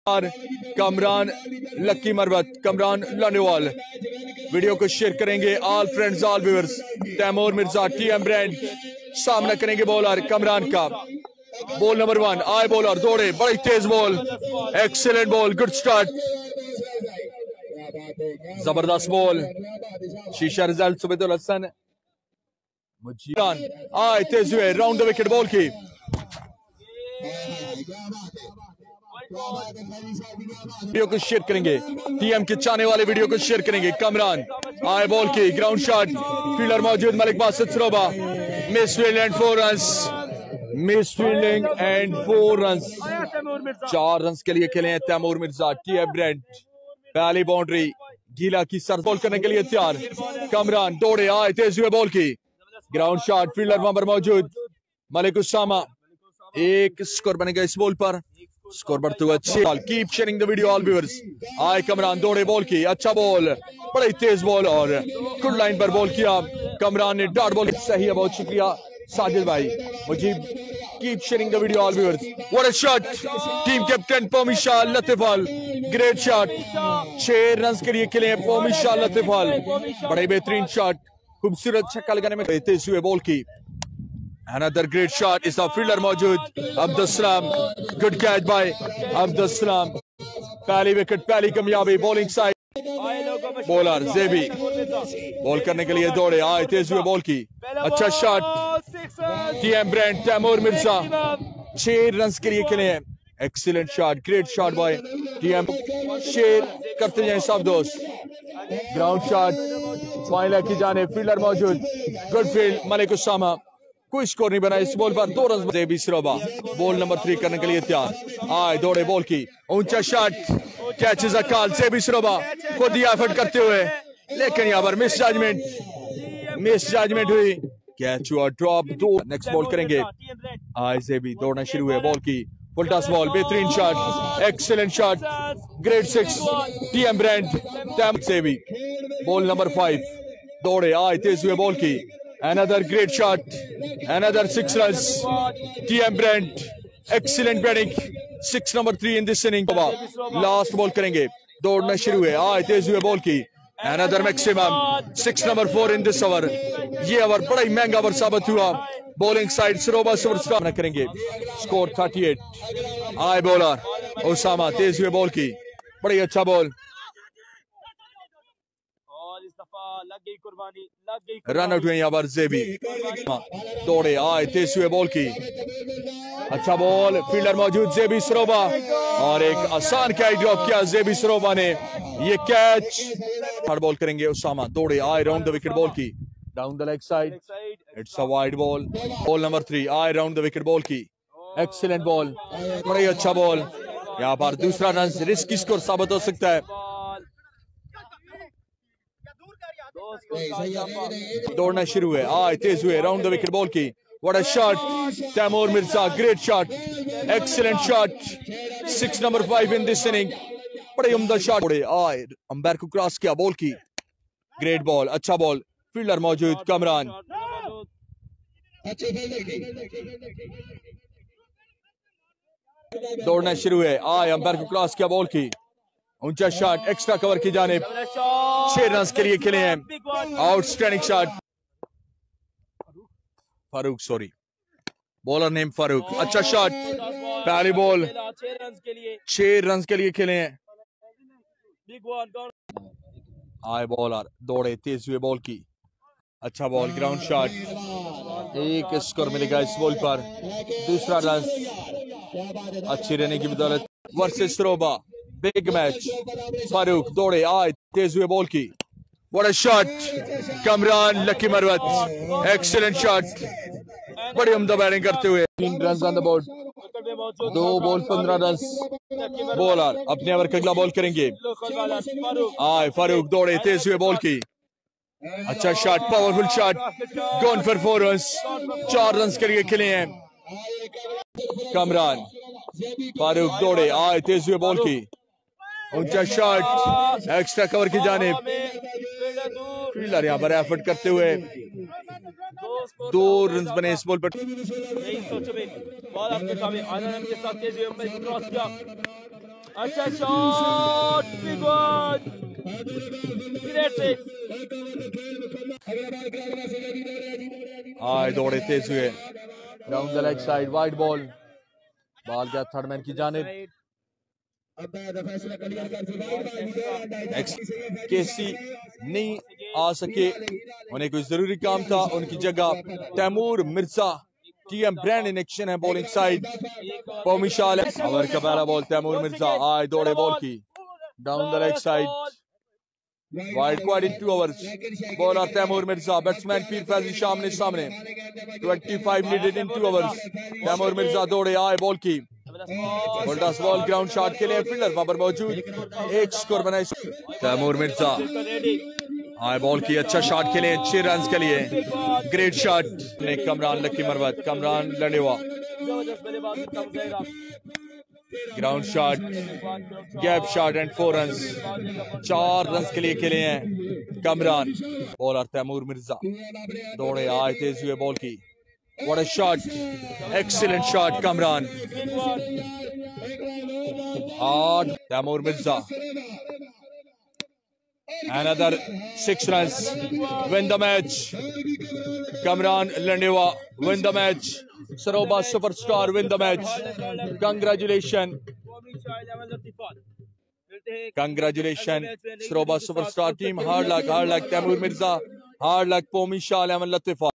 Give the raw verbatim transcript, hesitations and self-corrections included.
कमरान लकी मरवत, कमरान लानेवाल। वीडियो को शेयर करेंगे all friends all viewers. Taimur Mirza TM brand सामना करेंगे बॉलर कमरान का। बॉल नंबर वन, आए बॉलर दौड़े, बड़ी तेज ball, excellent ball, good start, जबरदस्त बॉल। शीशा रिजल्ट सुबेदुल हसन आए तेज हुए, राउंड द विकेट बॉल की। वीडियो को शेयर करेंगे, टीएम के चाहने वाले वीडियो को शेयर करेंगे। कमरान आए बॉल की, ग्राउंड शॉट, फील्डर मौजूद, Malik Basit Saroba, miss field and four runs, miss fielding and four runs. चार रन्स के लिए खेले हैं तैमूर मिर्जा टीएम ब्रांड। पहली बाउंड्री गीला की सर बॉल करने के लिए तैयार। कमरान दौड़े, आए तेज हुए बॉल की, ग्राउंड शॉट, फील्डर वहां मौजूद, मलिक उसामा। एक स्कोर बनेगा इस बॉल पर, स्कोर बढ़ते हुए अच्छे। Keep sharing the video all viewers. आए कमरान दौड़े बॉल की, अच्छा बॉल, बड़ी तेज बॉल और गुड लाइन पर बॉल किया कमरान ने, डॉट बॉल सही है, बहुत शुक्रिया साजिद भाई Mujeeb. Keep sharing the video all viewers. What a shot, team captain Pomi Shah लतीफल, ग्रेट शॉट। छह रन के लिए खेले हैं पोमी शाह लतीफल, बड़े बेहतरीन शॉट, खूबसूरत छक्का लगाने में तेज हुए बॉल की। Another great shot is the fielder मौजूद, Abdul Salam, good catch by Abdul Salam. पहली विकेट, पहली कामयाबी, bowling side. Bowler J B ball करने के लिए दौड़े, आए तेज हुए बॉल की, अच्छा shot. TM brand Taimur Mirza छह रन के लिए खेले हैं, excellent shot, great shot by TM. Share करते जाए सब दोस्त। ग्राउंड शॉट फाइनल की जाने, फील्डर मौजूद, गुड फील्ड, मलिक उसामा। कोई स्कोर नहीं बना इस बॉल पर, दो run. J B Saroba ball number three करने के लिए तैयार, आए दौड़े बॉल की, ऊंचा shot, catch is a call. J B Saroba खुद ही एफर्ट करते हुए, लेकिन यहाँ पर मिस जजमेंट, मिस जजमेंट हुई, कैच हुआ ड्रॉप। दो नेक्स्ट बॉल करेंगे, आए जेबी दौड़ना शुरू हुए बॉल की, फुल टॉस बॉल, बेहतरीन shot, excellent shot, great six, TM brand. J B ball number five, दौड़े, आए तेज हुए बॉल की, another great shot, another six runs, T M Brand, excellent batting, six number three in this inning। Last ball करेंगे, दौड़ना शुरू है, आए तेज हुए बॉल की, another maximum, six number four in this over। ये ओवर बड़ा ही महंगा ओवर साबित हुआ, बॉलिंग साइड सरोबा सुपरस्टार न करेंगे, स्कोर अड़तीस। आए बॉलर उसामा, तेज हुए बॉल की, बड़ी अच्छा बॉल, लग गई कुर्बानी, लग गई रन आउट हुए यहाँ पर जेबी। दौड़े, आए तेज हुए बॉल की, अच्छा बॉल, फील्डर मौजूद, जेबी सरोबा, और एक आसान कैच ड्रॉप किया जेबी सरोबा ने, ये कैच। थर्ड बॉल करेंगे उसामा, दौड़े, आए राउंड द विकेट बॉल की, down the leg side, it's a wide ball. Ball number three, आए राउंड द विकेट बॉल की, एक्सीलेंट बॉल, बड़ा ही अच्छा बॉल, यहाँ पर दूसरा रन रिस्की स्कोर साबित हो सकता है। दौड़ना शुरू है, आए तेज हुए, राउंड द विकेट बॉल की, what a shot, Taimur Mirza, great shot, excellent shot, six number five in this inning, बड़े उम्दा शॉट। आए अंपायर को क्रॉस किया बॉल की, ग्रेट बॉल, अच्छा बॉल, फील्डर मौजूद कमरान। दौड़ना शुरू है, आए अंपायर को क्रॉस किया बॉल की, ऊंचा शॉट, एक्स्ट्रा कवर की जानिब, छह रन के लिए खेले हैं, outstanding shot. Farooq, sorry, bowler name Farooq, अच्छा शॉट, पहली बॉल, छह रन के लिए खेले हैं। आए बॉलर दौड़े, तेज हुए बॉल की, अच्छा बॉल, ग्राउंड शॉट, एक स्कोर मिलेगा इस बॉल पर, दूसरा रन अच्छी रहने की बदौलत। Versus Seroba, big match, Farooq दौड़े, आए तेज हुए बॉल की, what a shot, Kamran Lakki Marwat, excellent shot, बड़ी उम्दा बैटिंग करते हुए, तीन रन ऑन द बोर्ड, दो बॉल पंद्रह रन। बॉलर अपने ओवर का अगला बॉल करेंगे, आए फारूक दौड़े, तेज हुए बॉल की, अच्छा shot, powerful shot, gone for four run, चार रन के लिए खेले हैं कमरान। फारूक दौड़े, आए तेज हुए बॉल की, ऊंचा शॉट, एक्स्ट्रा कवर की जानिब, फील्डर यहाँ पर एफर्ट करते हुए, दो रन बने इस बॉल पर। अच्छा shot, big one, great six. आए दौड़े तेज हुए down the leg side, wide ball, ball गया थर्ड मैन की जानिब। केसी नहीं आ सके, उन्हें कोई जरूरी काम था, उनकी जगह Taimur Mirza. TM brand in action है bowling side. Pomi Shah over का पहला बॉल तैमूर मिर्जा आए दौड़े बॉल की down the leg side, wide क्वाड in two overs. Bowler Taimur Mirza, batsman Pir Faizi सामने सामने। पच्चीस needed in two overs. Taimur Mirza दौड़े आए बॉल की बोल्डस बॉल ग्राउंड शॉट के लिए फील्डर वहां पर मौजूद, एक स्कोर बनाए तैमूर मिर्जा। आए बॉल की अच्छा शॉट खेले छह रन के लिए, ग्रेट शॉट ने कमरान लकी मरवत, कमरान लड़ेवा ground shot, gap shot and four run, चार रन के लिए खेले हैं कमरान। बॉलर तैमूर मिर्जा दौड़े आए तेज हुए बॉल की, what a shot, excellent shot Kamran. आठ Taimur Mirza, another six runs, win the match. Kamran Landewa win the match. Serroba superstar win the match. Congratulations. Congratulations Serroba superstar team. Hard luck, hard luck Taimur Mirza, hard luck Pomi, Shah, Latifal.